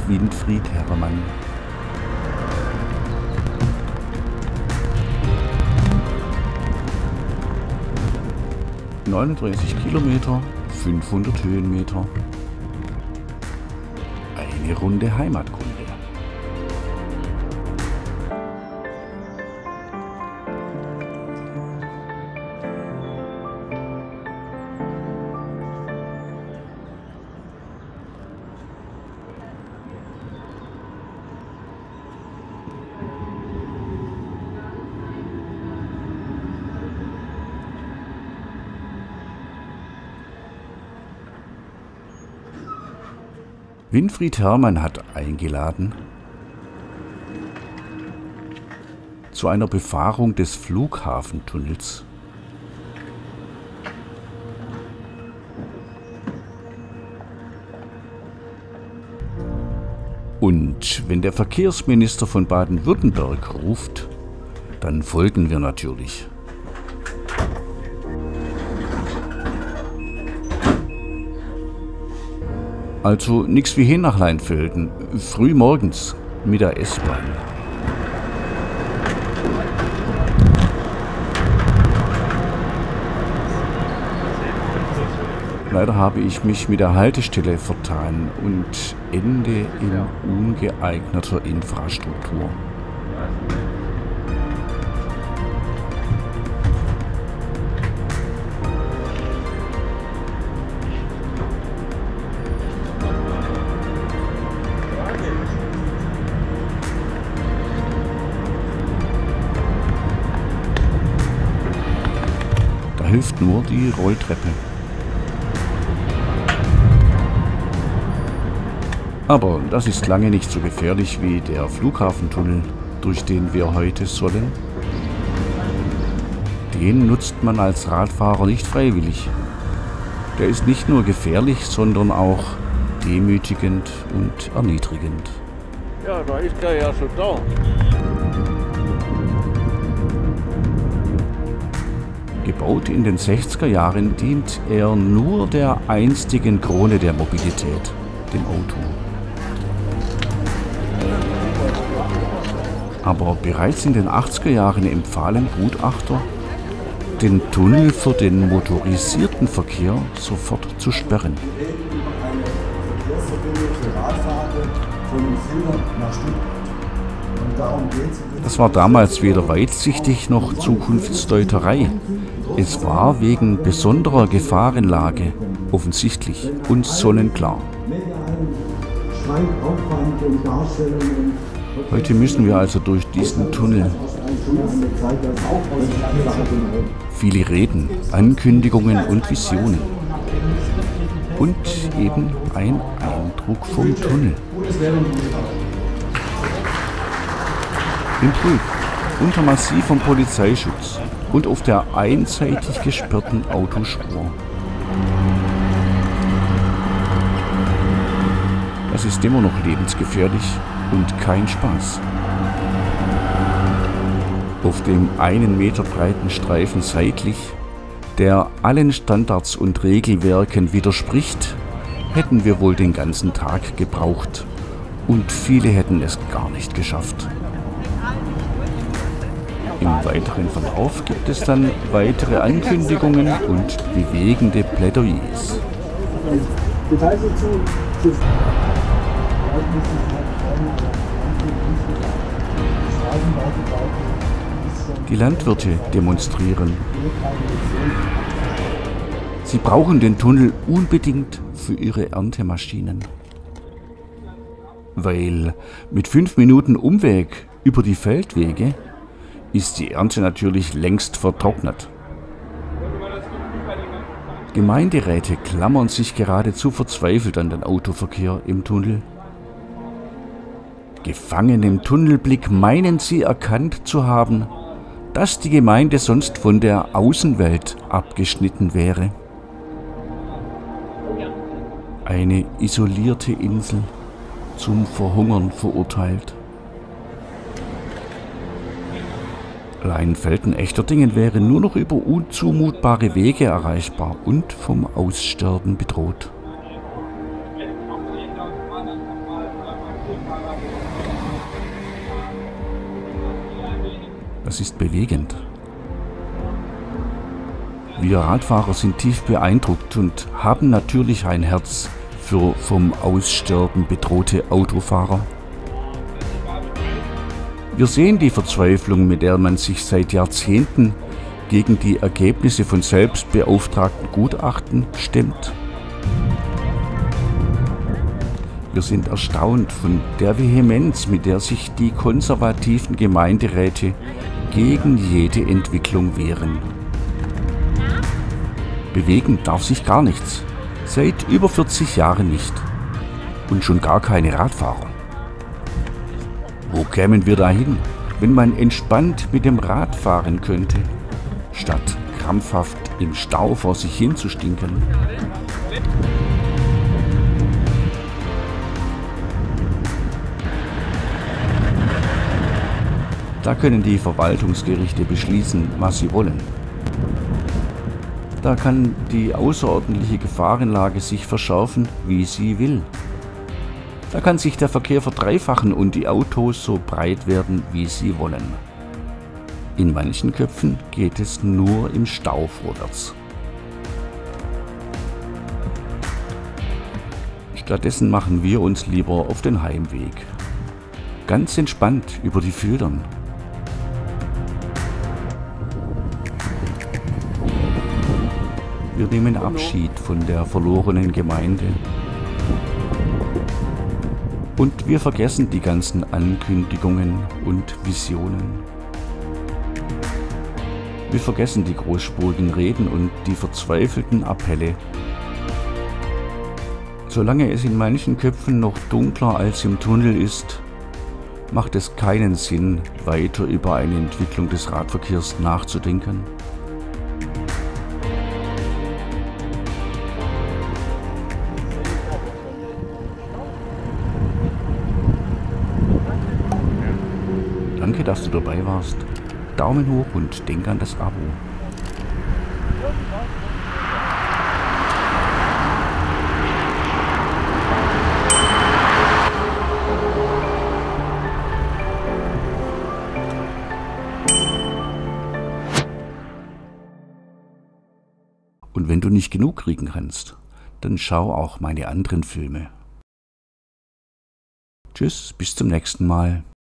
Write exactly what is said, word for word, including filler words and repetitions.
Winfried Herrmann. neununddreißig Kilometer, fünfhundert Höhenmeter. Eine Runde Heimatkunde. Winfried Herrmann hat eingeladen zu einer Befahrung des Flughafentunnels. Und wenn der Verkehrsminister von Baden-Württemberg ruft, dann folgen wir natürlich. Also nix wie hin nach Leinfelden, früh morgens mit der S-Bahn. Leider habe ich mich mit der Haltestelle vertan und ende in ungeeigneter Infrastruktur. Da hilft nur die Rolltreppe. Aber das ist lange nicht so gefährlich wie der Flughafentunnel, durch den wir heute sollen. Den nutzt man als Radfahrer nicht freiwillig. Der ist nicht nur gefährlich, sondern auch demütigend und erniedrigend. Ja, da ist er ja schon da. Gebaut in den sechziger Jahren dient er nur der einstigen Krone der Mobilität, dem Auto. Aber bereits in den achtziger Jahren empfahlen Gutachter, den Tunnel für den motorisierten Verkehr sofort zu sperren. Das war damals weder weitsichtig noch Zukunftsdeuterei. Es war wegen besonderer Gefahrenlage offensichtlich und sonnenklar. Heute müssen wir also durch diesen Tunnel. Viele Reden, Ankündigungen und Visionen. Und eben ein Eindruck vom Tunnel. Im Prüf, unter massivem Polizeischutz und auf der einseitig gesperrten Autospur. Das ist immer noch lebensgefährlich und kein Spaß. Auf dem einen Meter breiten Streifen seitlich, der allen Standards und Regelwerken widerspricht, hätten wir wohl den ganzen Tag gebraucht und viele hätten es gar nicht geschafft. Im weiteren Verlauf gibt es dann weitere Ankündigungen und bewegende Plädoyers. Die Landwirte demonstrieren. Sie brauchen den Tunnel unbedingt für ihre Erntemaschinen. Weil mit fünf Minuten Umweg über die Feldwege ist die Ernte natürlich längst vertrocknet. Gemeinderäte klammern sich geradezu verzweifelt an den Autoverkehr im Tunnel. Gefangen im Tunnelblick meinen sie erkannt zu haben, dass die Gemeinde sonst von der Außenwelt abgeschnitten wäre. Eine isolierte Insel, zum Verhungern verurteilt. Leinfelden-Echterdingen wäre nur noch über unzumutbare Wege erreichbar und vom Aussterben bedroht. Das ist bewegend. Wir Radfahrer sind tief beeindruckt und haben natürlich ein Herz für vom Aussterben bedrohte Autofahrer. Wir sehen die Verzweiflung, mit der man sich seit Jahrzehnten gegen die Ergebnisse von selbstbeauftragten Gutachten stemmt. Wir sind erstaunt von der Vehemenz, mit der sich die konservativen Gemeinderäte gegen jede Entwicklung wehren. Bewegen darf sich gar nichts, seit über vierzig Jahren nicht. Und schon gar keine Radfahrer. Wo kämen wir dahin, wenn man entspannt mit dem Rad fahren könnte, statt krampfhaft im Stau vor sich hin zu stinken? Da können die Verwaltungsgerichte beschließen, was sie wollen. Da kann die außerordentliche Gefahrenlage sich verschärfen, wie sie will. Da kann sich der Verkehr verdreifachen und die Autos so breit werden, wie sie wollen. In manchen Köpfen geht es nur im Stau vorwärts. Stattdessen machen wir uns lieber auf den Heimweg. Ganz entspannt über die Födern. Wir nehmen Abschied von der verlorenen Gemeinde. Und wir vergessen die ganzen Ankündigungen und Visionen. Wir vergessen die großspurigen Reden und die verzweifelten Appelle. Solange es in manchen Köpfen noch dunkler als im Tunnel ist, macht es keinen Sinn, weiter über eine Entwicklung des Radverkehrs nachzudenken. Danke, dass du dabei warst. Daumen hoch und denk an das Abo. Und wenn du nicht genug kriegen kannst, dann schau auch meine anderen Filme. Tschüss, bis zum nächsten Mal.